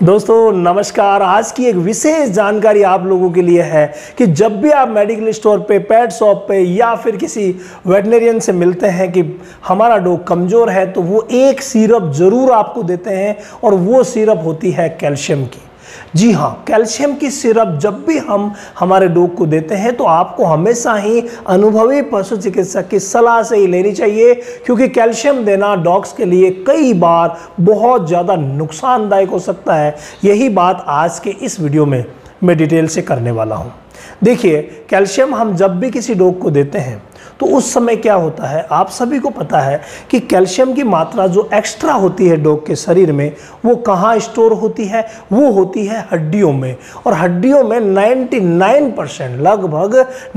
दोस्तों नमस्कार। आज की एक विशेष जानकारी आप लोगों के लिए है कि जब भी आप मेडिकल स्टोर पे, पेट शॉप पे या फिर किसी वेटनरियन से मिलते हैं कि हमारा डॉग कमज़ोर है, तो वो एक सिरप ज़रूर आपको देते हैं और वो सिरप होती है कैल्शियम की। जी हाँ, कैल्शियम की सिरप जब भी हम हमारे डॉग को देते हैं तो आपको हमेशा ही अनुभवी पशु चिकित्सक की सलाह से ही लेनी चाहिए, क्योंकि कैल्शियम देना डॉग्स के लिए कई बार बहुत ज़्यादा नुकसानदायक हो सकता है। यही बात आज के इस वीडियो में मैं डिटेल से करने वाला हूँ। देखिए, कैल्शियम हम जब भी किसी डॉग को देते हैं तो उस समय क्या होता है, आप सभी को पता है कि कैल्शियम की मात्रा जो एक्स्ट्रा होती है डॉग के शरीर में, वो कहाँ स्टोर होती है? वो होती है हड्डियों में। और हड्डियों में 99% लगभग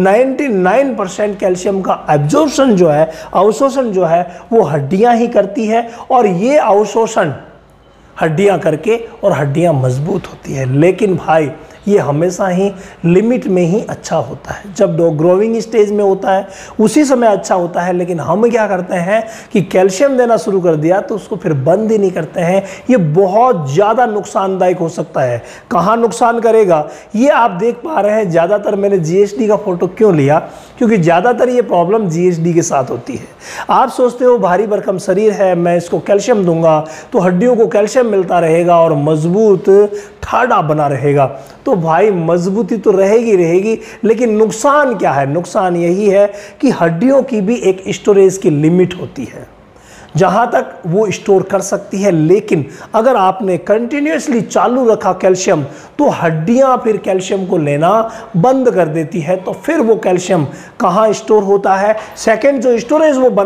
99% कैल्शियम का एब्जॉर्प्शन जो है, अवशोषण जो है, वो हड्डियाँ ही करती है। और ये अवशोषण हड्डियाँ करके और हड्डियाँ मजबूत होती है। लेकिन भाई, ये हमेशा ही लिमिट में ही अच्छा होता है। जब डॉग ग्रोइंग स्टेज में होता है उसी समय अच्छा होता है, लेकिन हम क्या करते हैं कि कैल्शियम देना शुरू कर दिया तो उसको फिर बंद ही नहीं करते हैं। ये बहुत ज़्यादा नुकसानदायक हो सकता है। कहाँ नुकसान करेगा ये आप देख पा रहे हैं। ज़्यादातर मैंने जीएसडी का फोटो क्यों लिया, क्योंकि ज़्यादातर ये प्रॉब्लम जीएसडी के साथ होती है। आप सोचते हो भारी भरकम शरीर है, मैं इसको कैल्शियम दूंगा तो हड्डियों को कैल्शियम मिलता रहेगा और मजबूत ठाड़ा बना रहेगा। तो भाई, मजबूती तो रहेगी, लेकिन नुकसान क्या है? नुकसान यही है कि हड्डियों की भी एक स्टोरेज की लिमिट होती है, जहां तक वो स्टोर कर सकती है। लेकिन अगर आपने कंटिन्यूसली चालू रखा कैल्शियम, तो हड्डियां फिर कैल्शियम को लेना बंद कर देती है। तो फिर वो कैल्शियम कहाँ स्टोर होता है? सेकंड जो स्टोरेज वो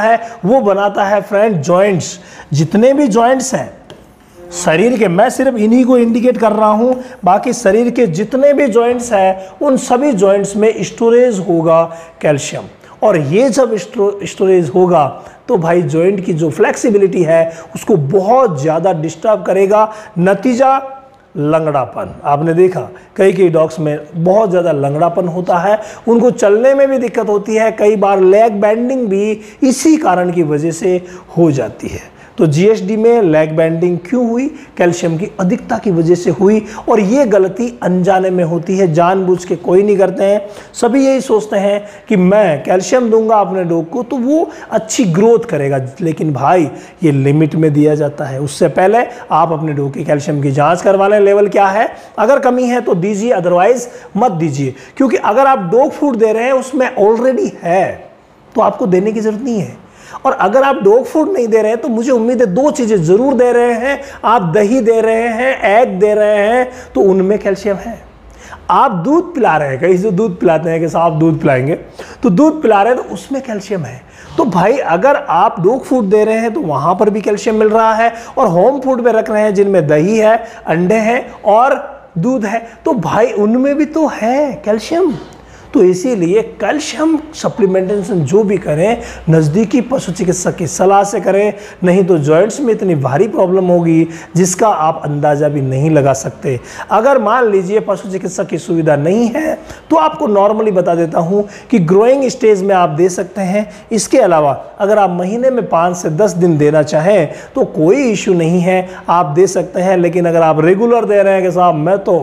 बनाता है फ्रेंड, जॉइंट्स। जितने भी जॉइंट्स हैं शरीर के, मैं सिर्फ इन्हीं को इंडिकेट कर रहा हूं, बाकी शरीर के जितने भी जॉइंट्स हैं उन सभी जॉइंट्स में स्टोरेज होगा कैल्शियम। और ये जब स्टोरेज होगा तो भाई जॉइंट की जो फ्लेक्सिबिलिटी है उसको बहुत ज़्यादा डिस्टर्ब करेगा। नतीजा लंगड़ापन। आपने देखा कई डॉग्स में बहुत ज़्यादा लंगड़ापन होता है, उनको चलने में भी दिक्कत होती है। कई बार लेग बेंडिंग भी इसी कारण की वजह से हो जाती है। तो जीएसडी में लेग बेंडिंग क्यों हुई? कैल्शियम की अधिकता की वजह से हुई। और ये गलती अनजाने में होती है, जानबूझ के कोई नहीं करते हैं। सभी यही सोचते हैं कि मैं कैल्शियम दूंगा अपने डॉग को तो वो अच्छी ग्रोथ करेगा। लेकिन भाई, ये लिमिट में दिया जाता है। उससे पहले आप अपने डॉग की कैल्शियम की जांच करवा लें, लेवल क्या है। अगर कमी है तो दीजिए, अदरवाइज मत दीजिए। क्योंकि अगर आप डॉग फूड दे रहे हैं उसमें ऑलरेडी है तो आपको देने की जरूरत नहीं है। और अगर आप डॉग फूड नहीं दे रहे हैं तो मुझे उम्मीद है दो चीजें जरूर दे रहे हैं। आप दही दे रहे हैं, एग दे रहे हैं, तो उनमें कैल्शियम है। आप दूध पिला रहे हैं, कहीं से दूध पिलाते हैं कि साहब दूध पिलाएंगे, तो दूध पिला रहे हैं तो उसमें कैल्शियम है। तो भाई, अगर आप डॉग फूड दे रहे हैं तो वहां पर भी कैल्शियम मिल रहा है। और होम फूड में रख रहे हैं जिनमें दही है, अंडे हैं और दूध है, तो भाई उनमें भी तो है कैल्शियम। तो इसीलिए कैल्शियम सप्लीमेंटेशन जो भी करें नज़दीकी पशु चिकित्सक की सलाह से करें, नहीं तो जॉइंट्स में इतनी भारी प्रॉब्लम होगी जिसका आप अंदाज़ा भी नहीं लगा सकते। अगर मान लीजिए पशु चिकित्सक की सुविधा नहीं है तो आपको नॉर्मली बता देता हूं कि ग्रोइंग स्टेज में आप दे सकते हैं। इसके अलावा अगर आप महीने में 5 से 10 दिन देना चाहें तो कोई इशू नहीं है, आप दे सकते हैं। लेकिन अगर आप रेगुलर दे रहे हैं कि साहब मैं तो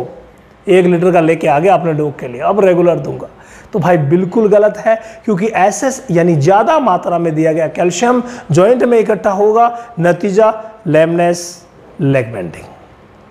1 लीटर का लेके आ गया अपने डॉग के लिए, अब रेगुलर दूंगा, तो भाई बिल्कुल गलत है। क्योंकि ऐसे यानी ज़्यादा मात्रा में दिया गया कैल्शियम जॉइंट में इकट्ठा होगा, नतीजा लैमनेस, लेग बेंडिंग।